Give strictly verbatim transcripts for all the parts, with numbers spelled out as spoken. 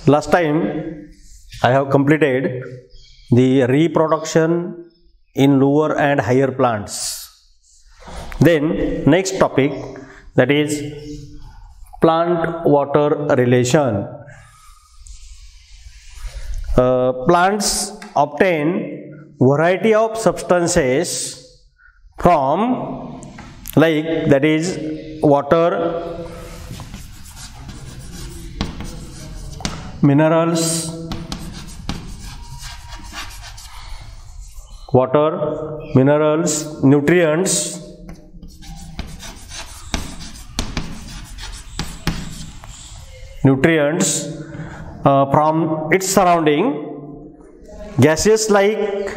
Last time I have completed the reproduction in lower and higher plants. Then next topic, that is plant water relation. Uh, plants obtain variety of substances from, like, that is water, minerals, water, minerals, nutrients, nutrients uh, from its surrounding, gases like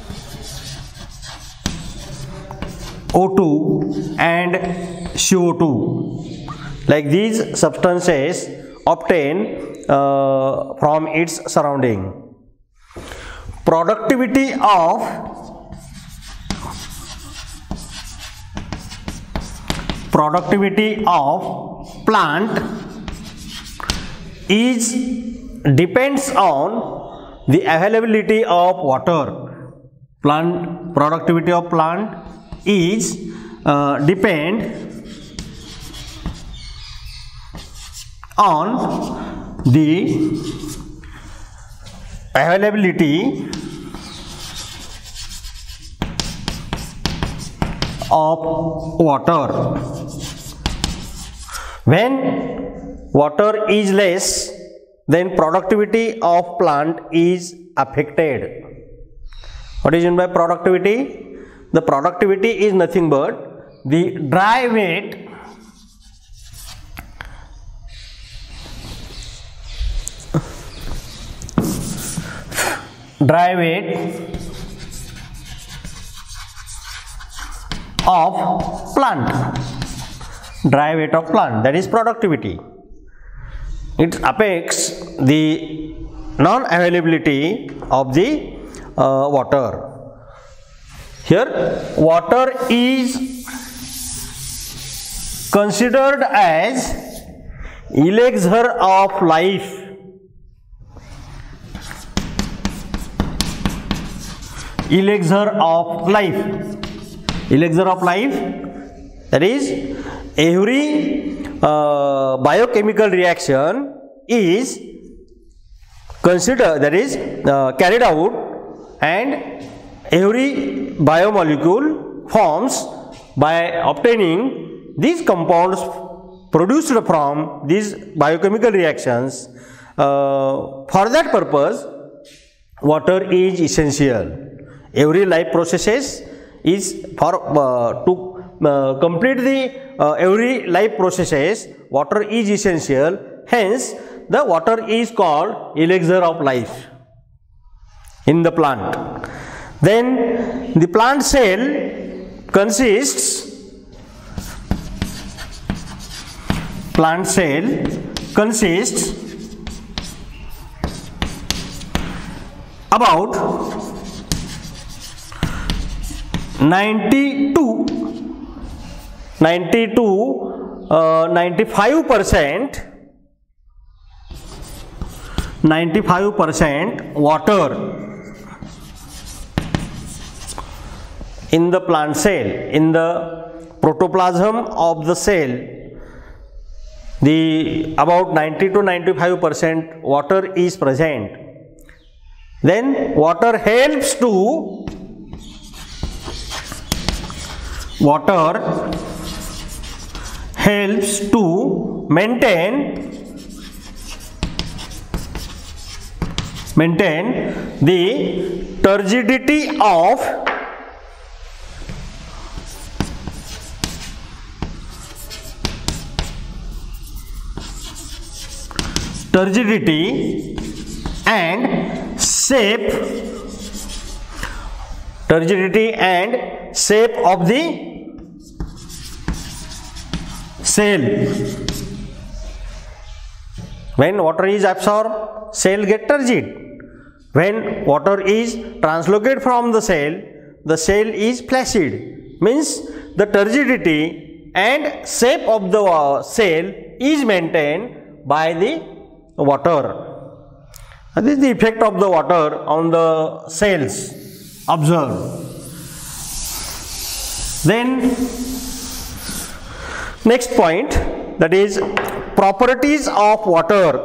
O two and C O two. Like these substances obtain uh, from its surrounding. Productivity of productivity of plant is depends on the availability of water. Plant productivity of plant is uh, depend on the availability of water. When water is less, then productivity of plant is affected. What is meant by productivity? The productivity is nothing but the dry weight dry weight of plant. Dry weight of plant, that is productivity. It affects the non-availability of the uh, water. Here water is considered as elixir of life. Elixir of life. Elixir of life, that is every uh, biochemical reaction is considered, that is uh, carried out, and every biomolecule forms by obtaining these compounds produced from these biochemical reactions. Uh, for that purpose, water is essential. Every life processes is for uh, to uh, complete the uh, every life processes, water is essential. Hence the water is called elixir of life in the plant. Then the plant cell consists plant cell consists about ninety-two, ninety-two, uh, ninety-five percent, ninety-five percent water in the plant cell. In the protoplasm of the cell, the about ninety to ninety-five percent water is present. Then water helps to water helps to maintain maintain the turgidity of turgidity and shape turgidity and shape of the cell. When water is absorbed, cell get turgid. When water is translocated from the cell, the cell is flaccid. Means the turgidity and shape of the uh, cell is maintained by the water. This is the effect of the water on the cells observed. Then next point, that is properties of water.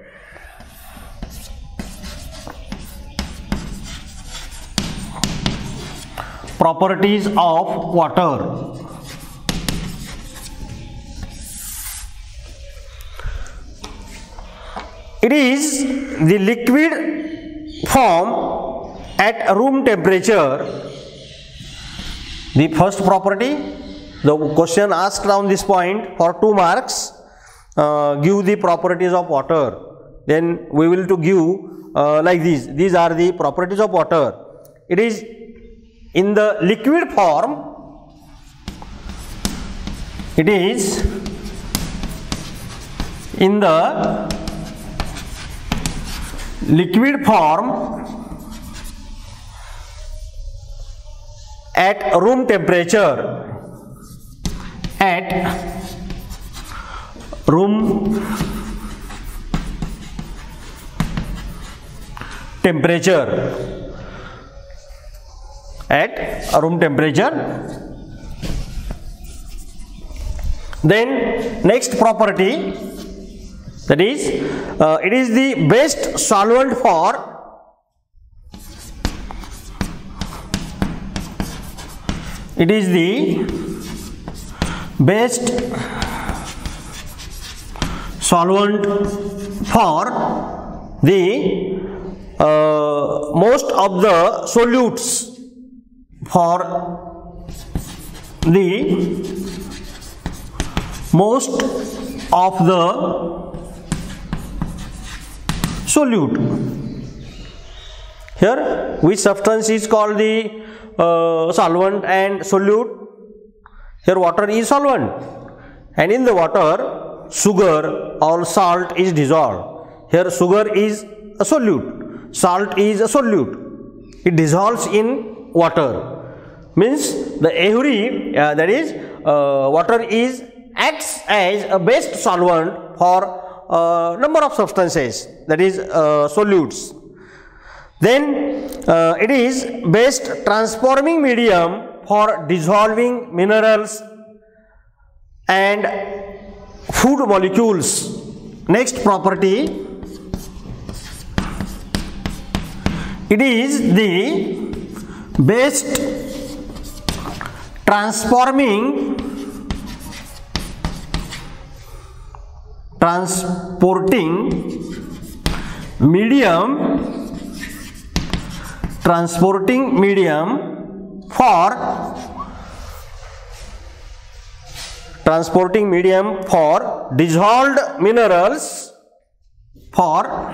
Properties of water. It is the liquid form at room temperature. The first property, the question asked on this point for two marks, uh, give the properties of water. Then we will to give uh, like these. These are the properties of water. It is in the liquid form. It is in the liquid form at room temperature. At room temperature. At room temperature. Then next property, that is uh, it is the best solvent for it is the best solvent for the uh, most of the solutes, for the most of the solute. Here which substance is called the uh, solvent and solute? Here water is solvent, and in the water sugar or salt is dissolved. Here sugar is a solute, salt is a solute. It dissolves in water. Means the every uh, that is uh, water is acts as a best solvent for uh, number of substances, that is uh, solutes. Then uh, it is best transforming medium for dissolving minerals and food molecules. Next property, it is the best transforming transporting medium transporting medium for transporting medium for dissolved minerals for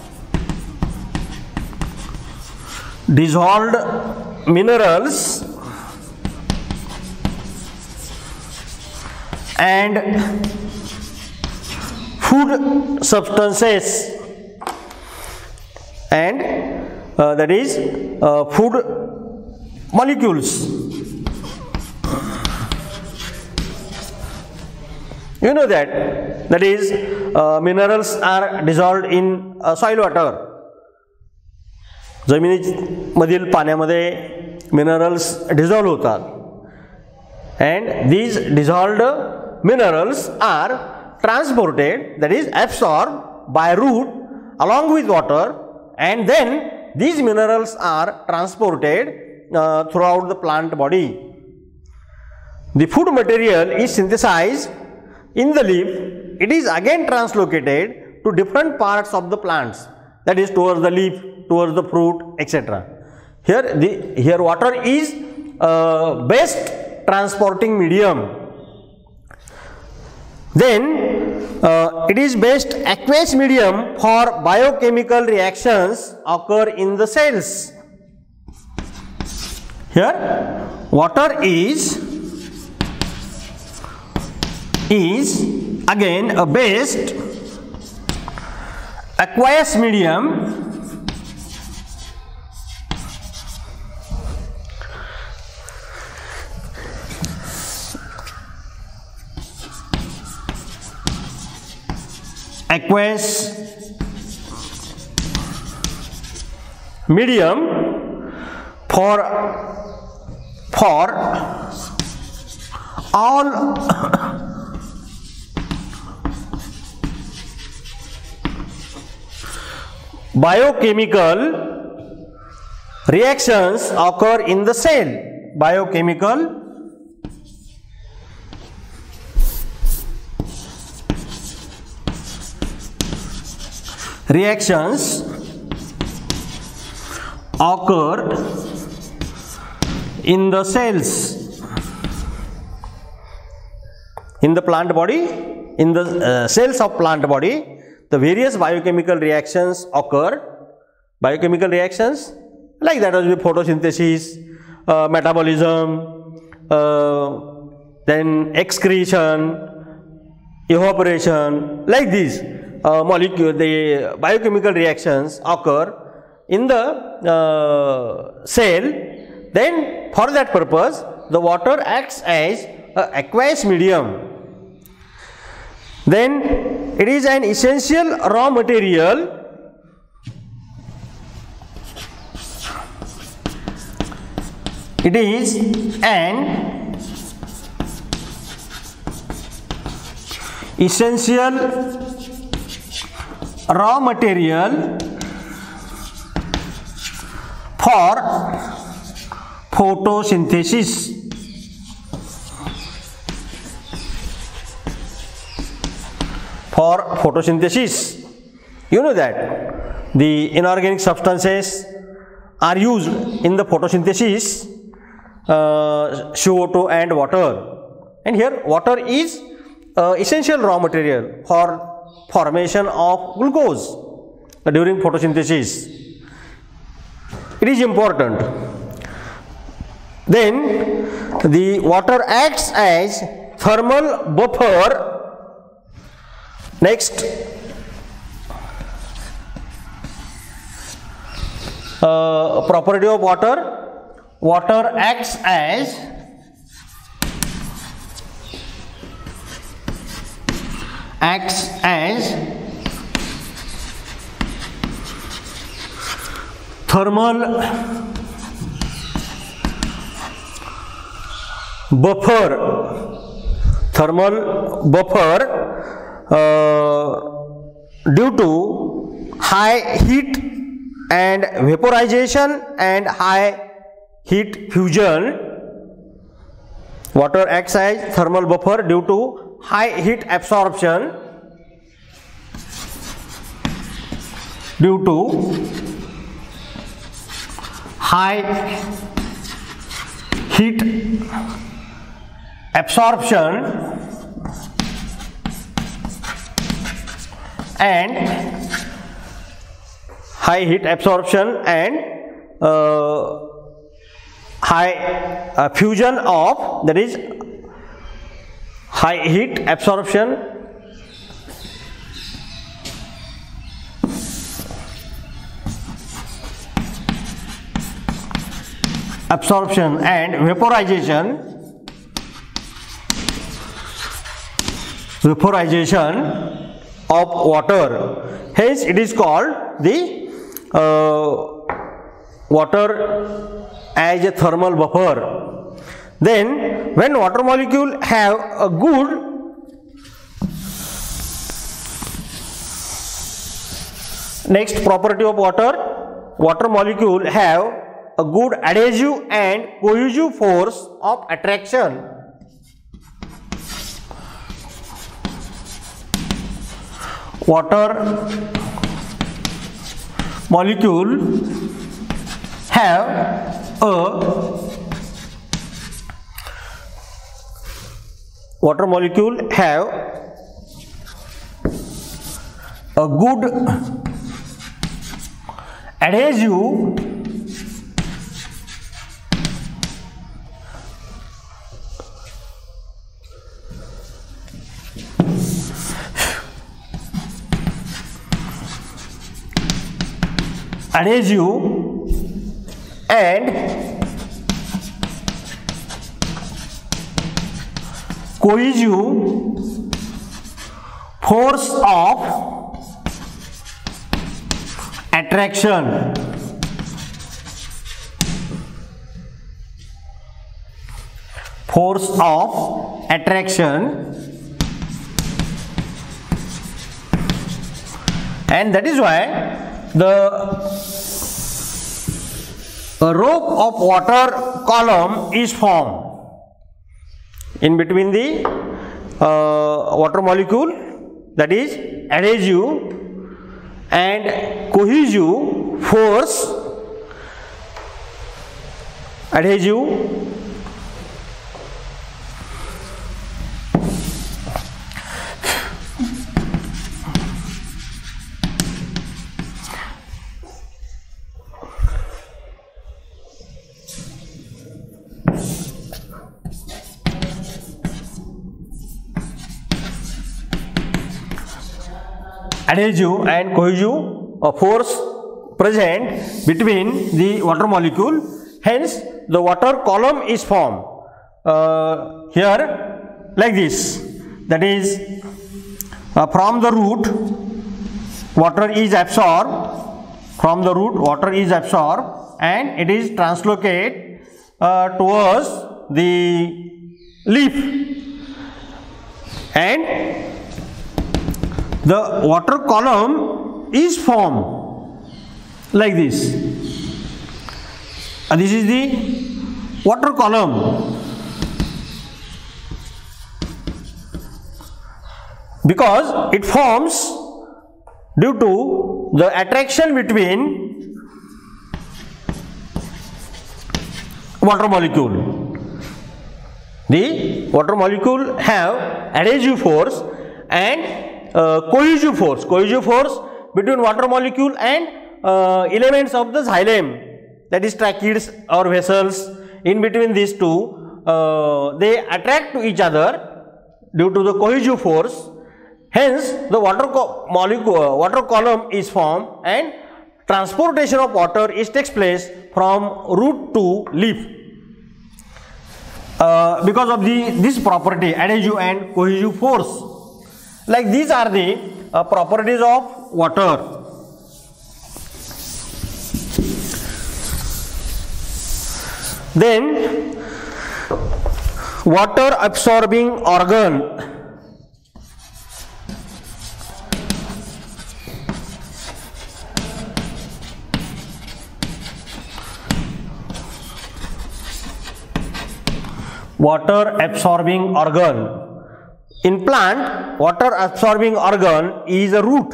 dissolved minerals and food substances, and uh, that is uh, food molecules. You know that that is uh, minerals are dissolved in uh, soil water. जमिनीमधील पाण्यामध्ये minerals dissolve होतात, and these dissolved minerals are transported, that is absorbed by root along with water, and then these minerals are transported uh, throughout the plant body. The food material is synthesized in the leaf. It is again translocated to different parts of the plants, that is towards the leaf, towards the fruit, et cetera. Here the here water is uh, best transporting medium. Then uh, it is best aqueous medium for biochemical reactions occur in the cells. Here water is is again a best aqueous medium aqueous medium for for all biochemical reactions occur in the cell. Biochemical reactions occur in the cells, in the plant body, in the uh, cells of plant body. The various biochemical reactions occur. Biochemical reactions like that will be photosynthesis, uh, metabolism, uh, then excretion, evaporation, like these uh, molecule, the biochemical reactions occur in the uh, cell. Then for that purpose the water acts as an aqueous medium. Then it is an essential raw material it is an essential raw material for photosynthesis. For photosynthesis, you know that the inorganic substances are used in the photosynthesis, uh, C O two and water, and here water is uh, essential raw material for formation of glucose uh, during photosynthesis. It is important. Then the water acts as thermal buffer. Next, uh, property of water. Water acts as acts as thermal buffer. Thermal buffer. Uh, due to high heat and vaporization and high heat fusion, water acts as thermal buffer due to high heat absorption, due to high heat absorption and high heat absorption and uh, high uh, fusion of, that is high heat absorption absorption and vaporization vaporization of water. Hence it is called the uh, water as a thermal buffer. Then when water molecule have a good next property of water, water molecule have a good adhesive and cohesive force of attraction. Water molecule have a water molecule have a good adhesive adhesive and cohesive force of attraction. force of attraction, and that is why the rope of water column is formed in between the uh, water molecule, that is adhesive and cohesive force. Adhesive adhesive and cohesive uh, force present between the water molecule, hence the water column is formed uh, here like this, that is uh, from the root water is absorbed, from the root water is absorbed and it is translocated uh, towards the leaf, and the water column is formed like this. Uh, this is the water column, because it forms due to the attraction between water molecule. The water molecule have adhesive force and Uh, cohesive force, cohesive force between water molecule and uh, elements of the xylem, that is tracheids or vessels. In between these two, uh, they attract to each other due to the cohesive force. Hence, the water molecule, uh, water column is formed, and transportation of water is takes place from root to leaf. Uh, because of the this property, adhesive and cohesive force. Like these are the uh, properties of water. Then water absorbing organ. Water absorbing organ. In plant, water absorbing organ is a root.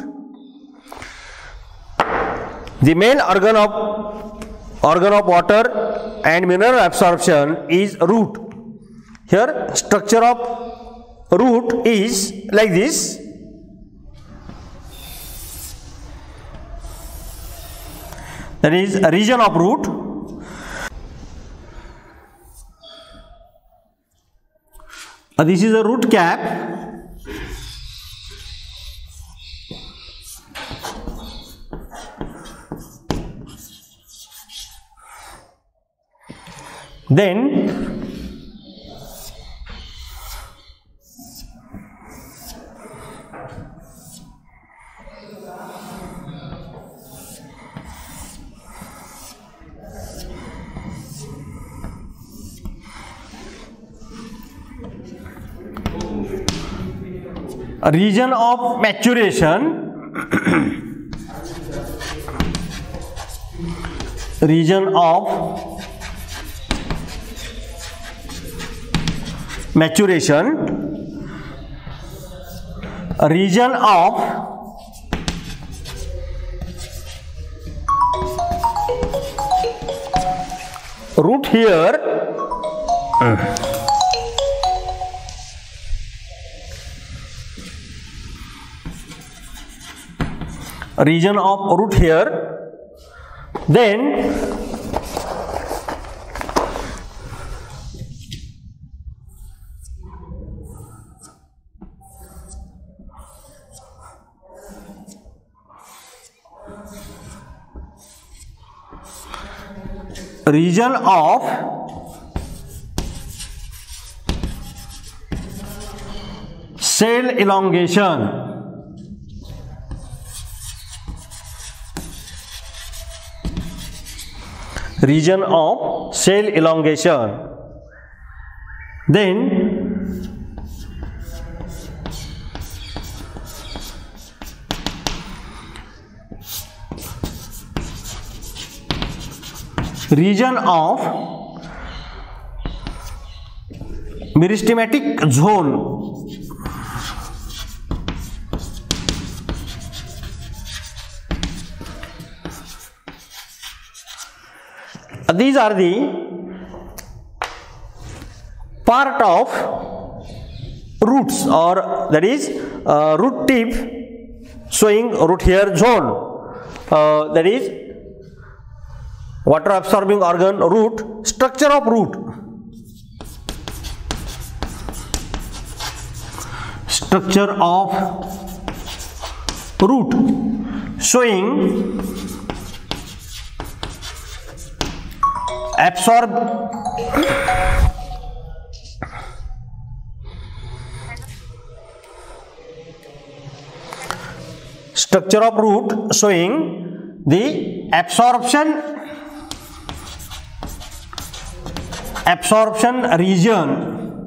The main organ of organ of water and mineral absorption is root. Here, structure of root is like this. That is a region of root. Uh, this is a root cap. Then a region of maturation, region of maturation, a region of root here. Region of root here, then region of cell elongation. Region of cell elongation. Then region of meristematic zone these are the part of roots, or that is uh, root tip showing root hair zone, uh, that is water absorbing organ root, structure of root, structure of root showing absorb structure of root showing the absorption absorption region,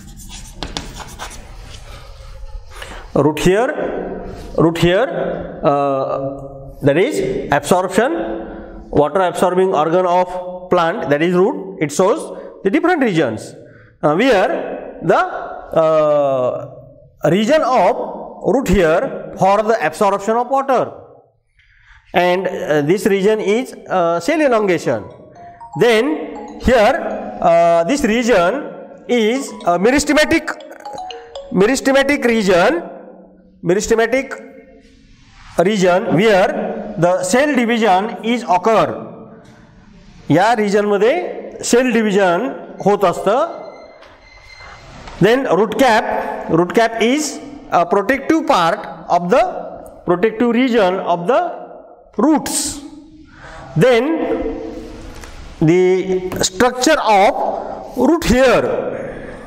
root here root here uh, that is absorption, water absorbing organ of plant, that is root. It shows the different regions uh, where the uh, region of root here for the absorption of water, and uh, this region is uh, cell elongation. Then here uh, this region is a meristematic meristematic region meristematic region where the cell division is occur. या region मध्ये cell division होत असतं. Then root cap root cap is a protective part of the protective region of the roots. Then the structure of root hair,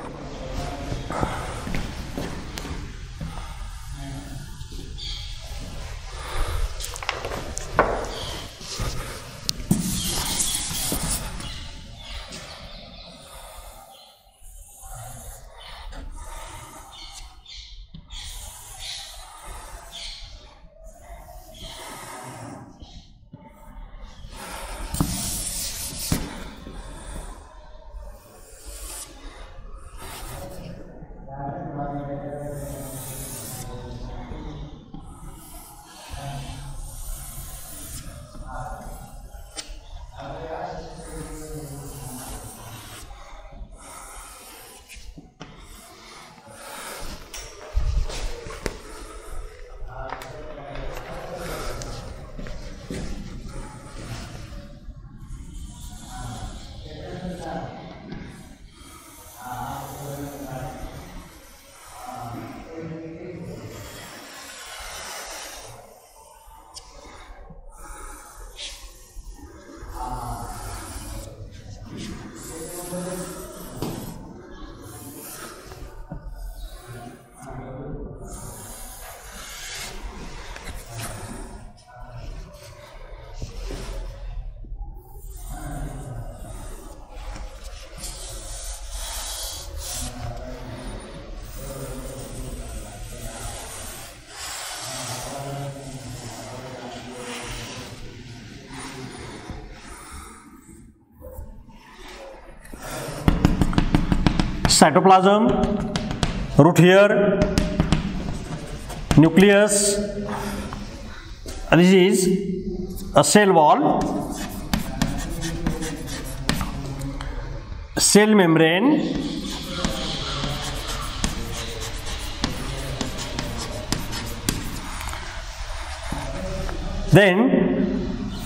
cytoplasm, root hair, nucleus. This is a cell wall, cell membrane, then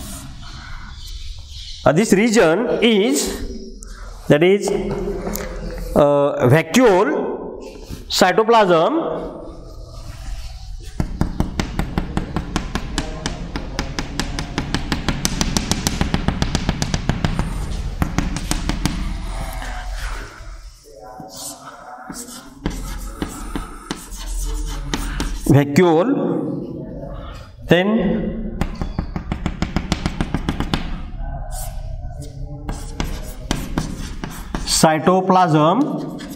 uh, this region is, that is uh, vacuole, cytoplasm, vacuole, then cytoplasm,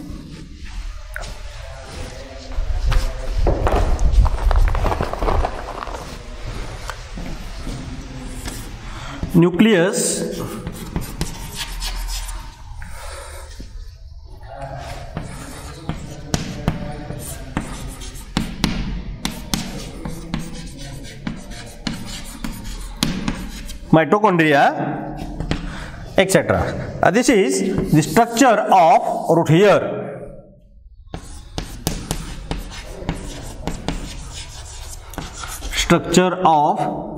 nucleus mitochondria, et cetera. Uh, this is the structure of root hair. Structure of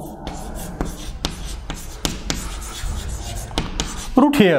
root hair.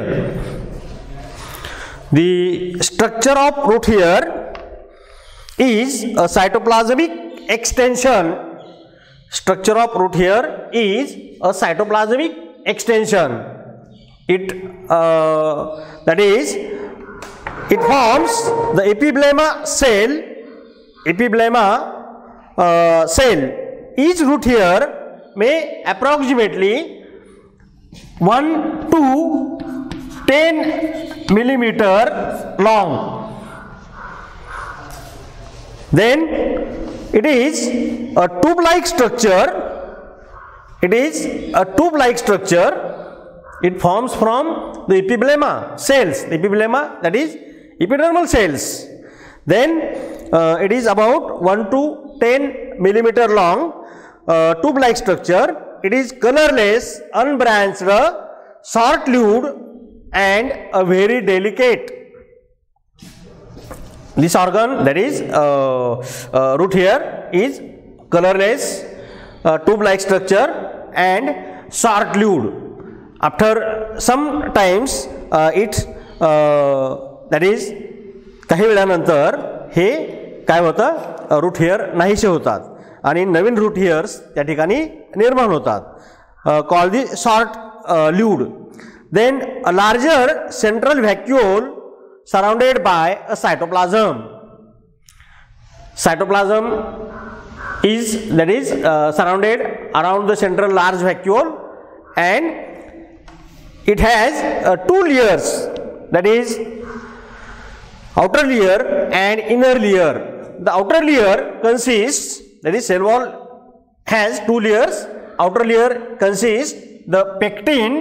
The structure of root hair is a cytoplasmic extension. Structure of root hair is a cytoplasmic extension. It uh, that is, it forms the epiblema cell. Epiblema uh, cell. Each root hair may approximately one to ten millimeter long. Then it is a tube-like structure. It is a tube-like structure. It forms from the epiblema cells. The epiblema, that is epidermal cells. Then uh, it is about one to ten millimeter long, uh, tube-like structure. It is colorless, unbranched, short-lived, and a very delicate. This organ, that is uh, uh, root hair, is colorless, uh, tube-like structure and short-lived. After some times, uh, it uh, that is काही वेळानंतर हे काय होतं, root hair नाहीसे होतात आणि नवीन root hairs त्या ठिकाणी निर्माण होतात. कॉल दी शॉर्ट ल्यूड. Then a larger central vacuole surrounded by a cytoplasm. Cytoplasm is, that is uh, surrounded around the central large vacuole, and it has uh, two layers, that is outer layer and inner layer. The outer layer consists, that is cell wall has two layers. Outer layer consists the pectin,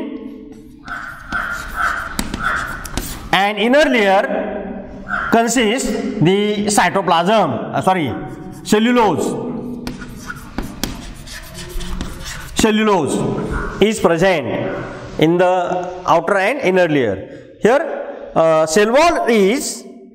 and inner layer consists the cytoplasm, uh, sorry, cellulose. Cellulose is present in the outer and inner layer. Here uh, cell wall is,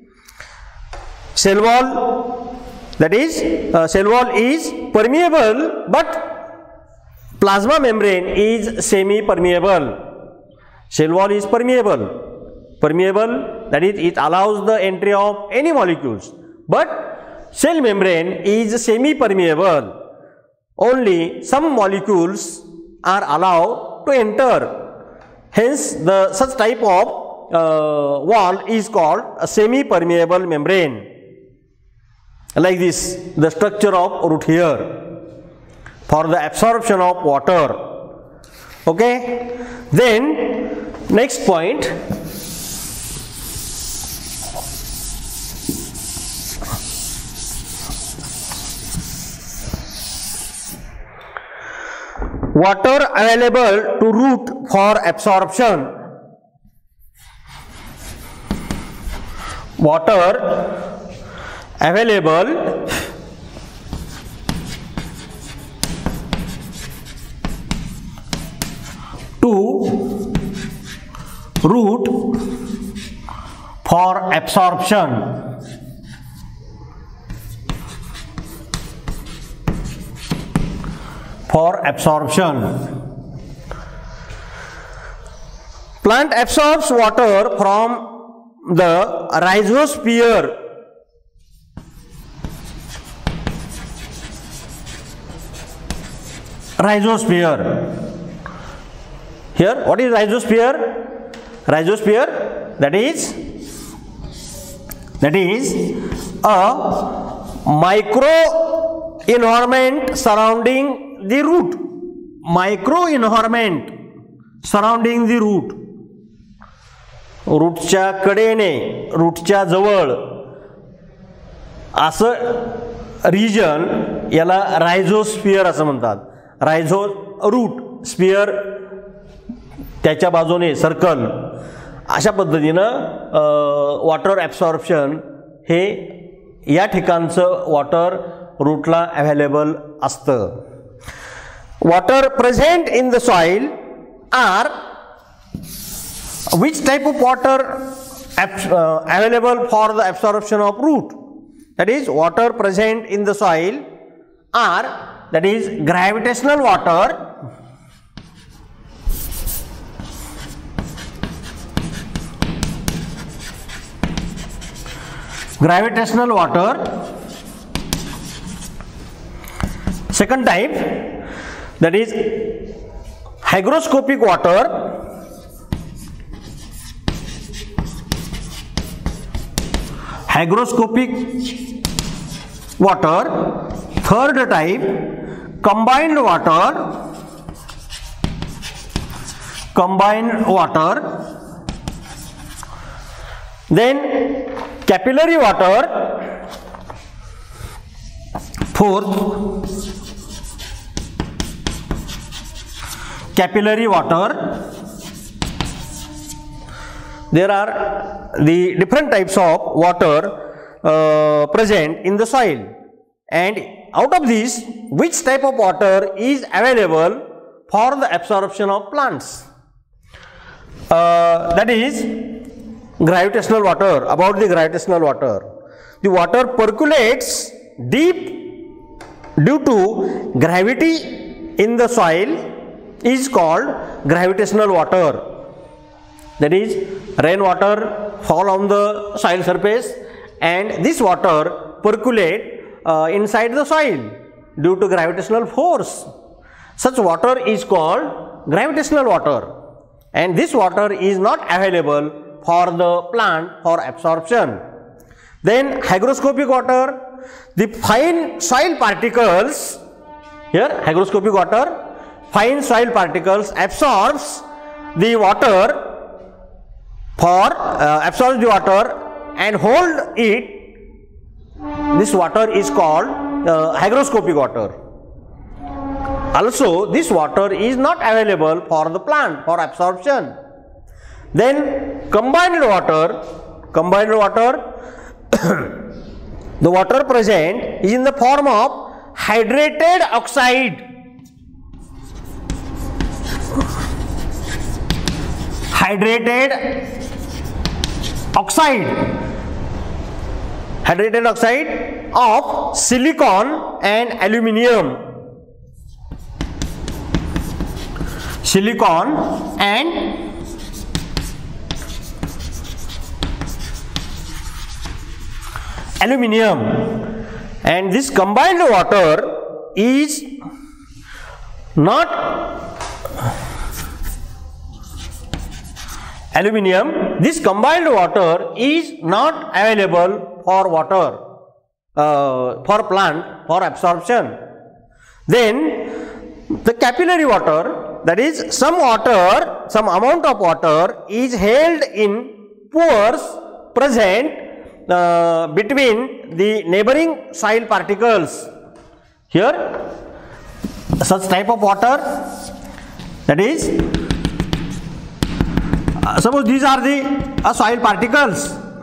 cell wall, that is uh, cell wall is permeable, but plasma membrane is semi-permeable. Cell wall is permeable. Permeable, that is, it allows the entry of any molecules, but cell membrane is semi-permeable. Only some molecules are allowed to enter. Hence, the such type of uh, wall is called a semi-permeable membrane. Like this, the structure of root hair for the absorption of water. Okay. Then next point. Water available to root for absorption. Water available to root for absorption. For absorption. Plant absorbs water from the rhizosphere. Rhizosphere. Here, what is rhizosphere? Rhizosphere, that is, that is a micro environment surrounding the root. Micro environment surrounding the root. रूटच्या कडेने, रूटच्या जवळ असं region याला रायझोस्फियर असं म्हणतात. रायझो root, sphere त्याच्या बाजूने सर्कल, अशा पद्धतीनं वॉटर ॲब्सॉर्प्शन हे या ठिकाणचं वॉटर रूटला अवेलेबल असतं. Water present in the soil are which type of water uh, available for the absorption of root? That is, water present in the soil are, that is, gravitational water, gravitational water. Second type, that is hygroscopic water, hygroscopic water. Third type, combined water, combined water. Then capillary water. Fourth, capillary water. There are the different types of water uh, present in the soil, and out of these, which type of water is available for the absorption of plants? Uh, that is gravitational water. About the gravitational water, the water percolates deep due to gravity in the soil is called gravitational water. That is, rainwater fall on the soil surface and this water percolate uh, inside the soil due to gravitational force. Such water is called gravitational water, and this water is not available for the plant for absorption. Then hygroscopic water, the fine soil particles, here hygroscopic water, fine soil particles absorbs the water for uh, absorbs the water and hold it. This water is called uh, hygroscopic water. Also, this water is not available for the plant for absorption. Then combined water, combined water, the water present is in the form of hydrated oxide, hydrated oxide, hydrated oxide of silicon and aluminium, silicon and aluminium, and this combined water is not aluminium, this combined water is not available for water uh, for plant for absorption. Then the capillary water, that is, some water, some amount of water is held in pores present uh, between the neighboring soil particles. Here such type of water, that is, Uh, suppose these are the uh, soil particles,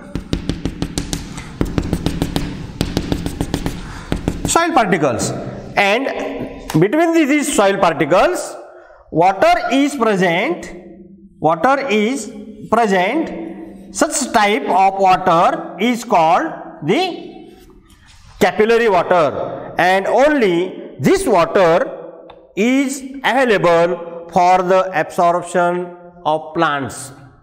soil particles, and between the, these soil particles, water is present, water is present. Such type of water is called the capillary water, and only this water is available for the absorption of plants.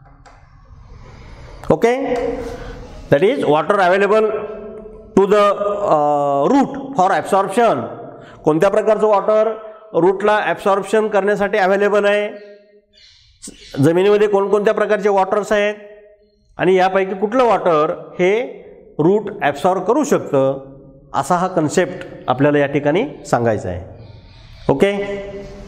Okay, that is, water available to the uh, root for absorption. कोणत्या प्रकारचं water रूटला absorption करण्यासाठी available आहे? जमिनीमध्ये कोणकोणत्या प्रकारचे waters आहेत आणि यापैकी कुठलं वॉटर हे रूट ॲब्सॉर्ब करू शकतं, असा हा कन्सेप्ट आपल्याला या ठिकाणी सांगायचा आहे. ओके.